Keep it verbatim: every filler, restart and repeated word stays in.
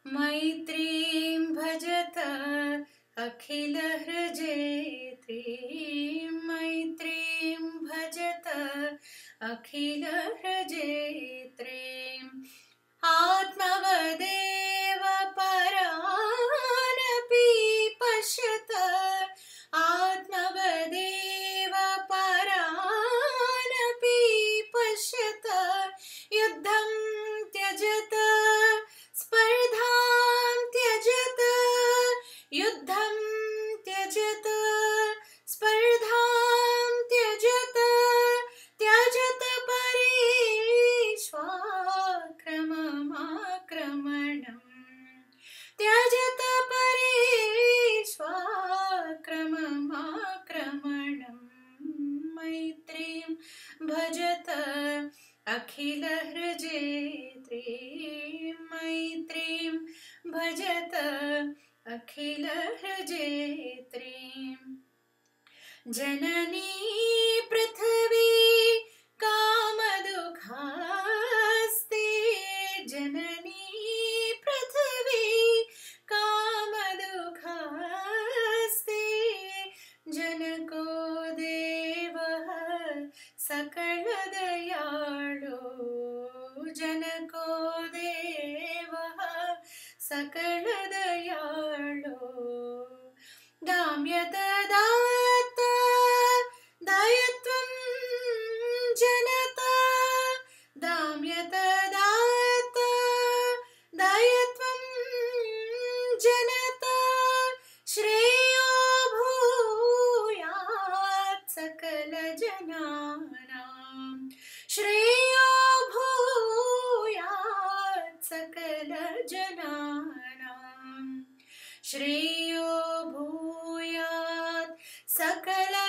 मैत्रीं भजत अखिलहृजेत्रीं मैत्रीं भजत अखिलहृजेत्रीम् आत्मवदेव परानपि पश्यत आत्मवदेव परानपि पश्यत युद्धं त्यजत स्पर्धां त्यजत युद्धं त्यजत स्पर्धां त्यजत त्यजत परेष्वाक्रममाक्रमणम् त्यजत परेष्वाक्रममाक्रमणम् मैत्रीं भजत अखिलहृजेत्रीं मैत्रीं भजत अखिलहृजेत्रीम् जननी पृथिवी कामदुःखास्ते जननी पृथिवी कामदुःखास्ते जनको देवः सकलदयाळु जनको देवः सकलदयाळु दाम्यत दात दायत्वं जनता दाम्यत दात दायत्वं जनता श्रेयो भूयात् सकलजनानां श्रेयो भूयात् सकलजनानां श्रेयो भूयात् सकल